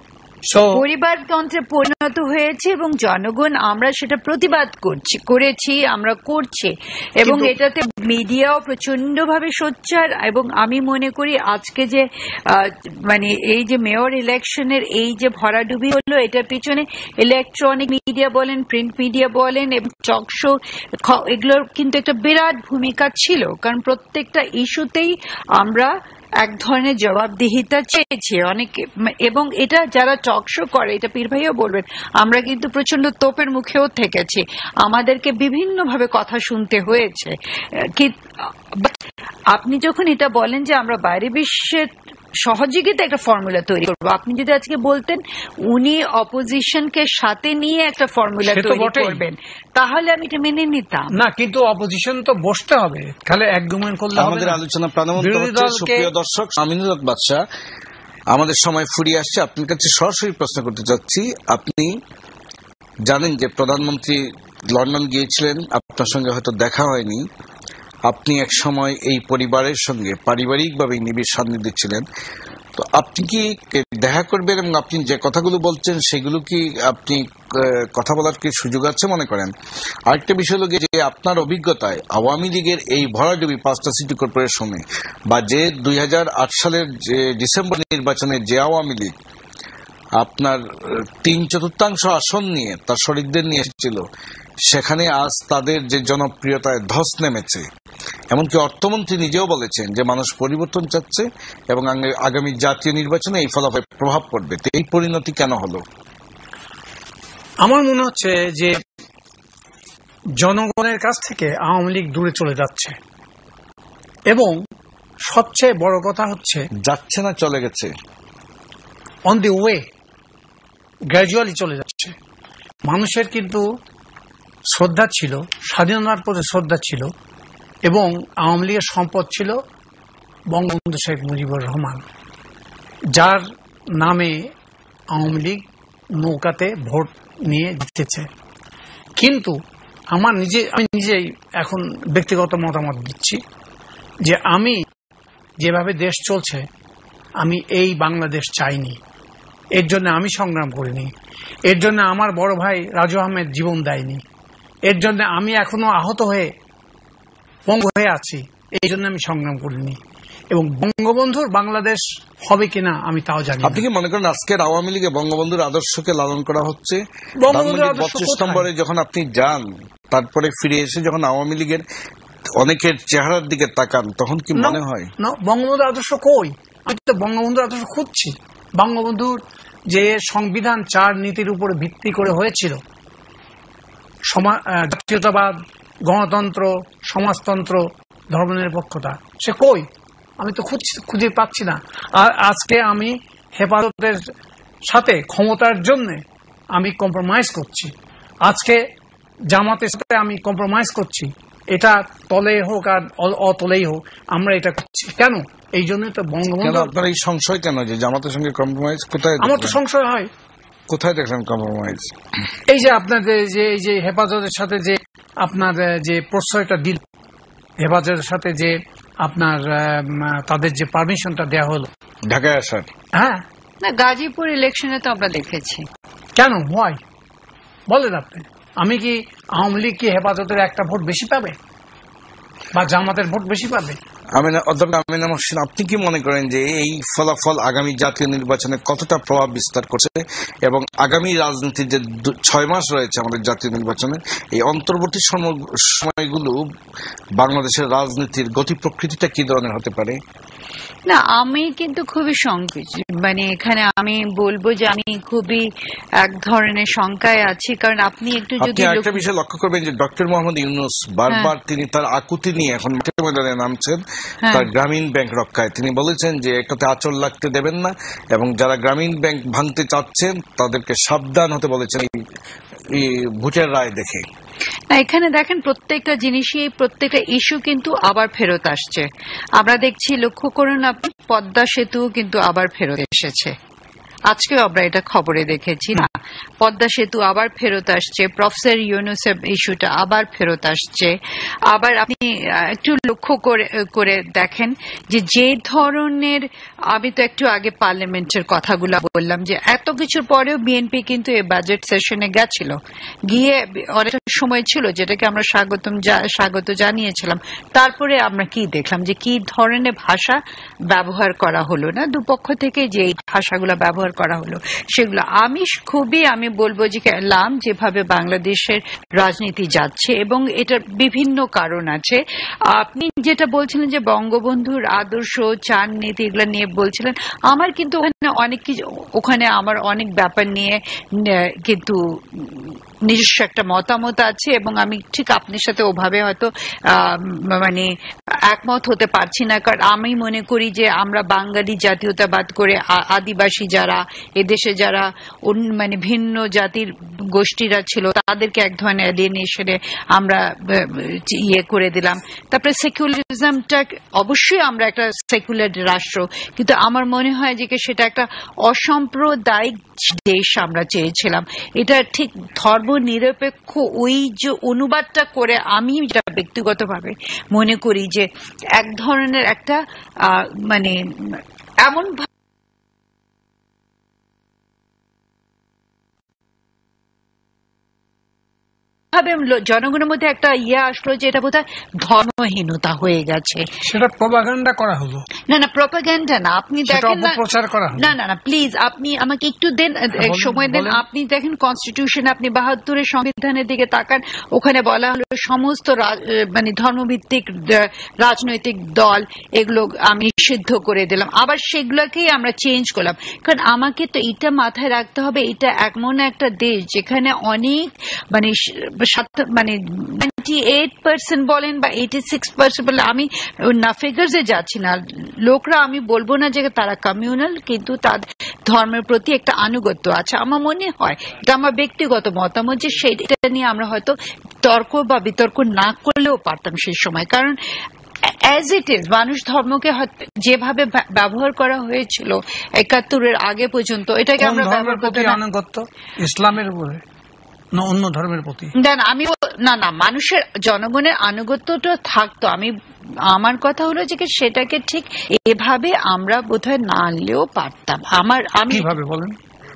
[SPEAKER 3] So,
[SPEAKER 4] পরিবারতন্ত্রে পরিণত হয়েছে এবং জনগণ আমরা সেটা প্রতিবাদ করছি করেছি আমরা করছি, এবং
[SPEAKER 3] কিন্তু-
[SPEAKER 4] এটাতে মিডিয়াও প্রচন্ড ভাবে সোচ্চার। এবং আমি মনে করি আজকে যে আহ, মানে এই যে মেয়র ইলেকশনের এই যে ভরাডুবি হলো, এটার পিছনে ইলেকট্রনিক মিডিয়া বলেন, প্রিন্ট মিডিয়া বলেন এবং টকশো, এগুলোর কিন্তু একটা বিরাট ভূমিকা ছিল, কারণ প্রত্যেকটা ইস্যুতেই আমরা এক ধরনের জবাবদিহিতা চেয়েছি অনেক, এবং এটা যারা টকশো করে, এটা পীর ভাইও বলবেন, আমরা কিন্তু প্রচন্ড তোপের মুখেও থেকেছি, আমাদেরকে বিভিন্নভাবে কথা শুনতে হয়েছে। কি আপনি যখন এটা বলেন যে আমরা বাইরে বিশ্বের সহযোগিতা একটা ফর্মুলা তৈরি করবো, আপনি যদি আজকে বলতেন উনি অপোজিশনকে সাথে নিয়ে একটা ফর্মুলা
[SPEAKER 3] সে তো
[SPEAKER 4] তৈরি
[SPEAKER 3] বটেই।
[SPEAKER 4] করবেন, তাহলে আমি এটা মেনে নিতাম।
[SPEAKER 3] না, কিন্তু অপোজিশন তো বসতে হবে, তাহলে একদম করলে হবে
[SPEAKER 2] আমাদের
[SPEAKER 3] না।
[SPEAKER 2] আলোচনা প্রাণবন্ত
[SPEAKER 3] বিরোধী
[SPEAKER 2] হচ্ছে।
[SPEAKER 3] দলকে-
[SPEAKER 2] সুপ্রিয় দর্শক, আমিনুল হক বাদশা, আমাদের সময় ফুরিয়ে আসছে। আপনার কাছে সরাসরি প্রশ্ন করতে চাচ্ছি, আপনি জানেন যে প্রধানমন্ত্রী লন্ডন গিয়েছিলেন, আপনার সঙ্গে হয়তো দেখা হয়নি, আপনি এক সময় এই পরিবারের সঙ্গে পারিবারিকভাবে নিবিড় সান্নিধ্যে ছিলেন, তো আপনি কি দেখা করবেন এবং আপনি যে কথাগুলো বলছেন সেগুলো কি আপনি আহ, কথা বলার কি সুযোগ আছে মনে করেন? আরেকটা বিষয় হলো গিয়ে যে আপনার অভিজ্ঞতায় আওয়ামী লীগের এই ভরাডুবি পাঁচটা সিটি কর্পোরেশনে, বা যে দুই হাজার আট সালের যে ডিসেম্বর নির্বাচনে যে আওয়ামী লীগ আপনার আহ, তিন চতুর্থাংশ আসন নিয়ে তার শরিকদের নিয়ে এসেছিল, সেখানে আজ তাদের যে জনপ্রিয়তায় ধস নেমেছে, এমনকি অর্থমন্ত্রী নিজেও বলেছেন যে মানুষ পরিবর্তন চাচ্ছে এবং আগে- আগামী জাতীয় নির্বাচনে এই ফলাফল প্রভাব পড়বে। তো এই পরিণতি কেন হলো?
[SPEAKER 3] আমার মনে হচ্ছে যে জনগণের কাছ থেকে আওয়ামী লীগ দূরে চলে যাচ্ছে, এবং সবচেয়ে বড় কথা হচ্ছে
[SPEAKER 2] যাচ্ছে না, চলে গেছে।
[SPEAKER 3] অন দি ওয়ে, গ্র্যাজুয়ালি চলে যাচ্ছে। মানুষের কিন্তু শ্রদ্ধা ছিল, স্বাধীনতার প্রতি শ্রদ্ধা ছিল, এবং আওয়ামী লীগের সম্পদ ছিল বঙ্গবন্ধু শেখ মুজিবুর রহমান, যার নামে আওয়ামী লীগ নৌকাতে ভোট নিয়ে জিতেছে। কিন্তু আমার নিজে আমি নিজেই এখন ব্যক্তিগত মতামত দিচ্ছি যে আমি যেভাবে দেশ চলছে, আমি এই বাংলাদেশ চাইনি, এর জন্য আমি সংগ্রাম করিনি, এর জন্য আমার বড় ভাই রাজু আহমেদ জীবন দেয়নি, এর জন্য আমি এখনো আহত হয়ে পঙ্গু হয়ে আছি, এই জন্য আমি সংগ্রাম করিনি। এবং বঙ্গবন্ধুর বাংলাদেশ হবে কিনা আমি তাও জানি না।
[SPEAKER 2] আপনি কি মনে করেন আজকের আওয়ামী লীগে বঙ্গবন্ধুর আদর্শকে লালন করা হচ্ছে?
[SPEAKER 3] বঙ্গবন্ধুর আদর্শ
[SPEAKER 2] বত্রিশ
[SPEAKER 3] কোথায়?
[SPEAKER 2] নম্বরে যখন আপনি যান, তারপরে ফিরে এসে যখন আওয়ামী লীগের অনেকের চেহারার দিকে তাকান, তখন কি
[SPEAKER 3] না,
[SPEAKER 2] মনে হয়?
[SPEAKER 3] না, বঙ্গবন্ধুর আদর্শ কই? আমি তো বঙ্গবন্ধুর আদর্শ খুঁজছি। বঙ্গবন্ধুর যে সংবিধান চার নীতির উপরে ভিত্তি করে হয়েছিল, সমা- আহ, জাতীয়তাবাদ, গণতন্ত্র, সমাজতন্ত্র, ধর্মনিরপেক্ষতা, সে কই? আমি তো খুঁজছি, খুঁজে পাচ্ছি না। আর আজকে আমি হেফাজতের সাথে ক্ষমতার জন্য আমি কম্প্রোমাইজ করছি, আজকে জামাতের সাথে আমি কম্প্রোমাইজ করছি, এটা তলে হোক আর অ- অতলেই হোক আমরা এটা করছি কেন? এই জন্যই তো
[SPEAKER 2] কেন
[SPEAKER 3] বঙ্গবন্ধু।
[SPEAKER 2] আপনার এই সংশয় কেন যে জামাতের সঙ্গে কম্প্রোমাইজ? কোথায়
[SPEAKER 3] আমার তো
[SPEAKER 2] দেখলেন?
[SPEAKER 3] সংশয় হয়,
[SPEAKER 2] কোথায় দেখলেন কম্প্রোমাইজ?
[SPEAKER 3] এই যে আপনাদের যে এই যে হেফাজতের সাথে যে আপনার যে প্রশ্রয়টা দিল, হেফাজতের সাথে যে আপনার তাদের যে পারমিশনটা দেওয়া হলো
[SPEAKER 2] ঢাকায় আসার,
[SPEAKER 3] হ্যাঁ
[SPEAKER 4] না গাজীপুর ইলেকশনে তো আমরা দেখেছি।
[SPEAKER 3] কেন হয় বলেন আপনি? আমি কি আওয়ামী লীগ কি হেফাজতের একটা ভোট বেশি পাবে বা জামাতের ভোট বেশি পাবে?
[SPEAKER 2] অধ্যাপক আমিনা মহসিন, আপনি কি মনে করেন যে এই ফলাফল আগামী জাতীয় নির্বাচনে কতটা প্রভাব বিস্তার করছে এবং আগামী রাজনীতির যে ছয় মাস রয়েছে আমাদের জাতীয় নির্বাচনে, এই অন্তর্বর্তী সময়গুলো বাংলাদেশের রাজনীতির গতি প্রকৃতিটা কি ধরনের হতে পারে?
[SPEAKER 4] না, আমি কিন্তু খুবই সংকোচ, মানে এখানে আমি বলবো যে আমি খুবই এক ধরনের শঙ্কায় আছি। কারণ আপনি একটু যদি
[SPEAKER 2] একটা বিষয় লক্ষ্য করবেন যে ডক্টর মোহাম্মদ ইউনূস বারবার তিনি তার আকুতি নিয়ে এখন মাঠে ময়দানে নামছেন তার গ্রামীণ ব্যাংক রক্ষায়। তিনি বলেছেন যে এটাতে আঁচল লাগতে দেবেন না এবং যারা গ্রামীণ ব্যাংক ভাঙতে চাচ্ছেন তাদেরকে সাবধান হতে বলেছেন এই ভোটের রায় দেখে।
[SPEAKER 4] এখানে দেখেন প্রত্যেকটা জিনিসই, প্রত্যেকটা ইস্যু কিন্তু আবার ফেরত আসছে। আমরা দেখছি, লক্ষ্য করুন আপনি, পদ্মা সেতু কিন্তু আবার ফেরত এসেছে। আজকেও আমরা এটা খবরে দেখেছি না, পদ্মা সেতু আবার ফেরত আসছে, প্রফেসর ইউনূসের ইস্যুটা আবার ফেরত আসছে। আবার আপনি একটু লক্ষ্য করে করে দেখেন যে যে ধরনের, আমি তো একটু আগে পার্লামেন্টের কথাগুলো বললাম যে এত কিছুর পরেও বিএনপি কিন্তু এই বাজেট সেশনে গেছিল, গিয়ে অনেকটা সময় ছিল যেটাকে আমরা স্বাগতম স্বাগত জানিয়েছিলাম। তারপরে আমরা কি দেখলাম যে কি ধরনের ভাষা ব্যবহার করা হলো না দুপক্ষ থেকে, যে এই ভাষাগুলো ব্যবহার করা হলো সেগুলো আমি খুবই আমি বলবো যে লাম যেভাবে বাংলাদেশের রাজনীতি যাচ্ছে, এবং এটার বিভিন্ন কারণ আছে। আপনি যেটা বলছিলেন যে বঙ্গবন্ধুর আদর্শ, চার নীতি, এগুলো নিয়ে বলছিলেন, আমার কিন্তু ওখানে অনেক কিছু, ওখানে আমার অনেক ব্যাপার নিয়ে কিন্তু নিজস্ব একটা মতামত আছে এবং আমি ঠিক আপনার সাথে ওভাবে হয়তো মানে একমত হতে পারছি না। কারণ আমি মনে করি যে আমরা বাঙালি জাতীয়তাবাদ করে আদিবাসী যারা এদেশে যারা মানে ভিন্ন জাতির গোষ্ঠীরা ছিল তাদেরকে এক ধরনের এলিয়েনেশনে আমরা ইয়ে করে দিলাম। তারপরে সেকুলারিজমটা, অবশ্যই আমরা একটা সেকুলার রাষ্ট্র, কিন্তু আমার মনে হয় যে সেটা একটা অসাম্প্রদায়িক দেশ আমরা চেয়েছিলাম। এটা ঠিক ধর্ম নিরপেক্ষ ওই যে অনুবাদটা করে আমি যেটা ব্যক্তিগতভাবে মনে করি যে এক ধরনের একটা মানে এমন জনগণের মধ্যে একটা ইয়ে আসলো যে এটা বোধহয় ধর্মহীনতা হয়ে গেছে।
[SPEAKER 3] সেটা প্রপাগান্ডা করা হলো।
[SPEAKER 4] না না, প্রপাগান্ডা না, আপনি দেখেন না,
[SPEAKER 3] প্রচার করা হলো।
[SPEAKER 4] না না না প্লিজ আপনি আমাকে একটু দেন, সময় দেন। আপনি দেখেন কনস্টিটিউশন, আপনি বাহাত্তরের সংবিধানের দিকে তাকান, ওখানে বলা হলো সমস্ত মানে ধর্মভিত্তিক রাজনৈতিক দল এগুলো আমি নিষিদ্ধ করে দিলাম, আবার সেগুলোকেই আমরা চেঞ্জ করলাম। কারণ আমাকে তো এটা মাথায় রাখতে হবে, এটা এমন একটা দেশ যেখানে অনেক মানে মানে নাইনটি এইট পার্সেন্ট বলেন বা এইটি সিক্স পার্সেন্ট বলেন, আমি না ফিগার্সে যাচ্ছি না, লোকরা আমি বলবো না যে তারা কমিউনাল, কিন্তু তাদের ধর্মের প্রতি একটা আনুগত্য আছে। আমার মনে হয়, এটা আমার ব্যক্তিগত মতামত, যে সেটা নিয়ে আমরা হয়তো তর্ক বা বিতর্ক না করলেও পারতাম সেই সময়। কারণ অ্যাজ ইট ইজ মানুষ ধর্মকে যেভাবে ব্যবহার করা হয়েছিল একাত্তরের আগে পর্যন্ত, এটাকে আমরা ব্যবহার করতে
[SPEAKER 3] আনুগত্য ইসলামের উপরে না অন্য ধর্মের প্রতি,
[SPEAKER 4] আমি না না মানুষের জনগণের আনুগত্যটা থাকতো। আমি আমার কথা হলো যে সেটাকে ঠিক এভাবে আমরা বোধহয় না আনলেও পারতাম। আমার আমি
[SPEAKER 3] কিভাবে বলেন?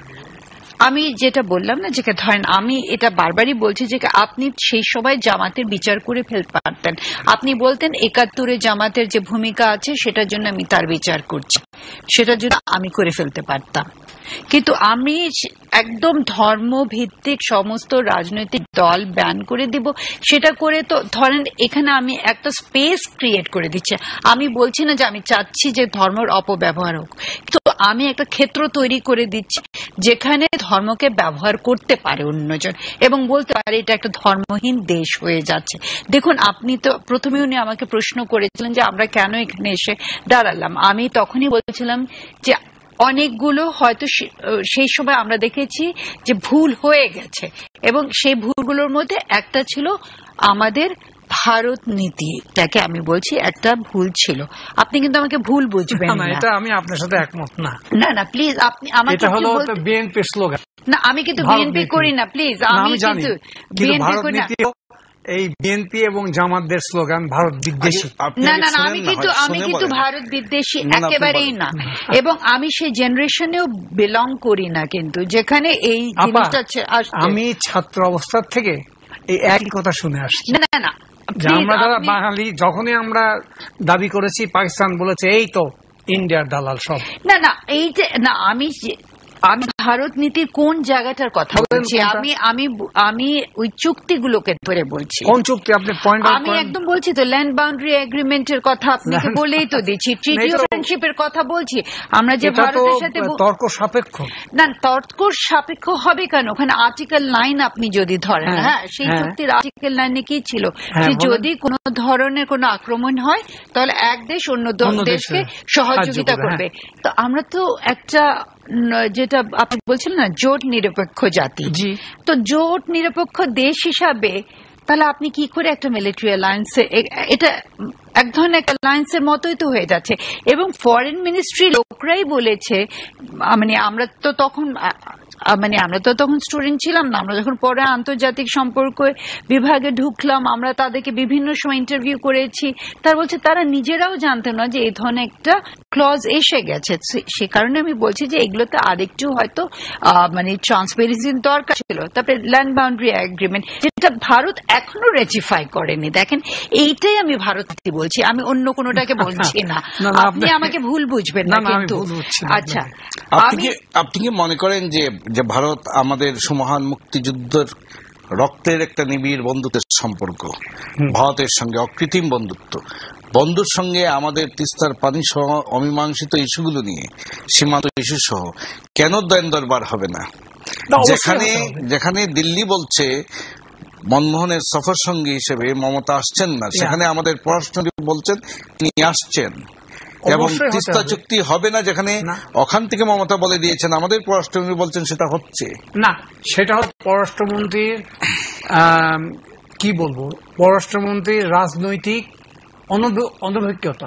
[SPEAKER 4] আমি যেটা বললাম না, যে ধরেন আমি এটা বারবারই বলছি যে আপনি সেই সময় জামাতের বিচার করে ফেলতে পারতেন, আপনি বলতেন একাত্তরে জামাতের যে ভূমিকা আছে সেটার জন্য আমি তার বিচার করছি, সেটার জন্য আমি করে ফেলতে পারতাম। কিন্তু আমি একদম ধর্মভিত্তিক সমস্ত রাজনৈতিক দল ব্যান করে দিব, সেটা করে তো ধরেন এখানে আমি একটা স্পেস ক্রিয়েট করে দিচ্ছি। আমি বলছি না যে আমি চাচ্ছি যে ধর্মের অপব্যবহার হোক, তো আমি একটা ক্ষেত্র তৈরি করে দিচ্ছি যেখানে ধর্মকে ব্যবহার করতে পারে অন্যজন এবং বলতে পারে এটা একটা ধর্মহীন দেশ হয়ে যাচ্ছে। দেখুন, আপনি তো প্রথমে উনি আমাকে প্রশ্ন করেছিলেন যে আমরা কেন এখানে এসে দাঁড়ালাম। আমি তখনই বলছিলাম যে অনেকগুলো হয়তো সেই সময় আমরা দেখেছি যে ভুল হয়ে গেছে, এবং সেই ভুলগুলোর মধ্যে একটা ছিল আমাদের ভারত নীতিটাকে আমি বলছি একটা ভুল ছিল। আপনি কিন্তু আমাকে ভুল বুঝবেন না,
[SPEAKER 3] এটা আমি আপনার সাথে একমত না।
[SPEAKER 4] না না প্লিজ, আপনি আমাকে
[SPEAKER 3] এটা হলো বিএনপির স্লোগান।
[SPEAKER 4] না, আমি কিন্তু বিএনপি করি না, প্লিজ। আমি কিন্তু বিএনপি করি না।
[SPEAKER 3] এই বিএনপি এবং জামাতদের স্লোগান ভারত বিদ্বেষী।
[SPEAKER 4] না না না আমি কিন্তু আমি কিন্তু ভারত বিদ্বেষী একেবারেই না, এবং আমি সেই জেনারেশনেও বিলং করি না, কিন্তু যেখানে এই জিনিসটা
[SPEAKER 3] আমি ছাত্র অবস্থার থেকে এই একই কথা শুনে আসছি।
[SPEAKER 4] না না না
[SPEAKER 3] আমরা যারা বাঙালি যখনই আমরা দাবি করেছি, পাকিস্তান বলেছে এই তো ইন্ডিয়ার দালাল সব।
[SPEAKER 4] না না এই যে না আমি আমি ভারত নীতির কোন জায়গাটার কথা বলছি, আমি আমি আমি ওই চুক্তিগুলোকে ধরে বলছি।
[SPEAKER 3] কোন চুক্তি আপনি পয়েন্ট আউট করেন?
[SPEAKER 4] আমি একদম বলছি তো ল্যান্ড বাউন্ডারি এগ্রিমেন্টের কথা আপনাকে বলেই তো দিচ্ছি, ট্রিটি অফ ফ্রেন্ডশিপের কথা বলছি। আমরা যে ভারতের সাথে
[SPEAKER 3] তর্ক সাপেক্ষ
[SPEAKER 4] না, তর্ক সাপেক্ষ হবে কেন? ওখানে আর্টিকেল নাইন আপনি যদি ধরেন, হ্যাঁ সেই চুক্তির আর্টিকেল নাইনে কি ছিল যে যদি কোনো ধরনের কোনো আক্রমণ হয় তাহলে এক দেশ অন্য দেশকে সহযোগিতা করবে। তো আমরা তো একটা যেটা আপনি বলছিলেন না জোট নিরপেক্ষ জাতি, তো জোট নিরপেক্ষ দেশ হিসাবে তাহলে আপনি কি করে একটা মিলিটারি অ্যালায়েন্সে, এটা এক ধরনের একটা অ্যালায়েন্সের মতোই তো হয়ে যাচ্ছে। এবং ফরেন মিনিস্ট্রি লোকরাই বলেছে, মানে আমরা তো তখন মানে আমরা তো তখন স্টুডেন্ট ছিলাম না, আমরা যখন পরে আন্তর্জাতিক সম্পর্ক বিভাগে ঢুকলাম, আমরা তাদেরকে বিভিন্ন সময় ইন্টারভিউ করেছি, তারা বলছে তারা নিজেরাও জানতেন না যে এই ধরনের একটা ক্লজ এসে গেছে। সে কারণে আমি বলছি যে এগুলোতে আরেকটু হয়তো মানে ট্রান্সপারেন্সির দরকার ছিল। তারপরে ল্যান্ড বাউন্ডারি এগ্রিমেন্ট, যেটা ভারত এখনো রেটিফাই করেনি। দেখেন এইটাই আমি ভারত বলছি, আমি অন্য কোনোটাকে বলছি না, আপনি আমাকে ভুল বুঝবেন না কিন্তু। আচ্ছা,
[SPEAKER 2] আপনি কি মনে করেন যে যে ভারত আমাদের সুমহান মুক্তিযুদ্ধের রক্তের একটা নিবিড় বন্ধুত্বের সম্পর্ক, ভারতের সঙ্গে অকৃত্রিম বন্ধুত্ব, বন্ধুর সঙ্গে আমাদের তিস্তার পানি সহ অমীমাংসিত ইস্যুগুলো নিয়ে, সীমান্ত ইস্যু সহ কেন দ্বন্দ্ব দরবার হবে না? যেখানে যেখানে দিল্লি বলছে মনমোহনের সফর সঙ্গী হিসেবে মমতা আসছেন না, সেখানে আমাদের পররাষ্ট্রমন্ত্রী বলছেন তিনি আসছেন, এবং তিস্তা চুক্তি হবে না যেখানে ওখান থেকে মমতা বলে দিয়েছেন, আমাদের পররাষ্ট্রমন্ত্রী বলছেন সেটা হচ্ছে
[SPEAKER 3] না। সেটা হচ্ছে পররাষ্ট্রমন্ত্রীর কি বলবো, পররাষ্ট্রমন্ত্রীর রাজনৈতিক অনভিজ্ঞতা।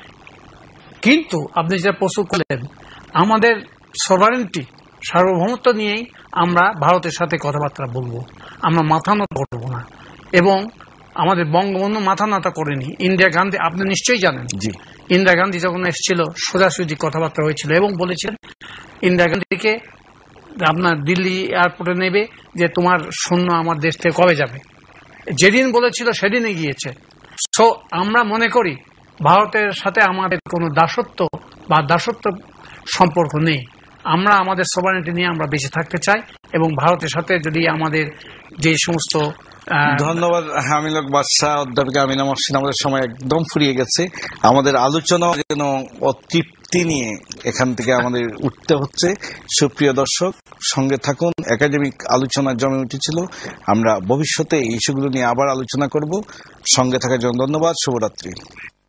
[SPEAKER 3] কিন্তু আপনি যেটা প্রশ্ন করলেন, আমাদের সভারেন্টি সার্বভৌমত্ব নিয়েই আমরা ভারতের সাথে কথাবার্তা বলবো, আমরা মাথা নত করবো না। এবং আমাদের বঙ্গবন্ধু মাথা নত করেনি। ইন্দিরা গান্ধী আপনি নিশ্চয়ই জানেন, ইন্দিরা গান্ধী যখন এসেছিল সোজাসুজি কথাবার্তা হয়েছিল এবং বলেছিলেন ইন্দিরা গান্ধীকে আপনার দিল্লি এয়ারপোর্টে নেবে যে তোমার সৈন্য আমার দেশ থেকে কবে যাবে, যেদিন বলেছিল সেদিনই গিয়েছে। সো আমরা মনে করি ভারতের সাথে আমাদের কোনো দাসত্ব বা দাসত্ব সম্পর্ক নেই। আমরা আমাদের সভারেন্টি নিয়ে আমরা বেঁচে থাকতে চাই, এবং ভারতের সাথে যদি আমাদের যে সমস্ত
[SPEAKER 2] ধন্যবাদ হামিলক বাদশাহ, অধ্যাপিকা আমিনা মহসিন। আমাদের সময় একদম ফুরিয়ে গেছে, আমাদের আলোচনা যেন অতৃপ্তি নিয়ে এখান থেকে আমাদের উঠতে হচ্ছে। সুপ্রিয় দর্শক, সঙ্গে থাকুন, একাডেমিক আলোচনা জমে উঠেছিল, আমরা ভবিষ্যতে এই ইস্যুগুলো নিয়ে আবার আলোচনা করব। সঙ্গে থাকার জন্য ধন্যবাদ, শুভরাত্রি।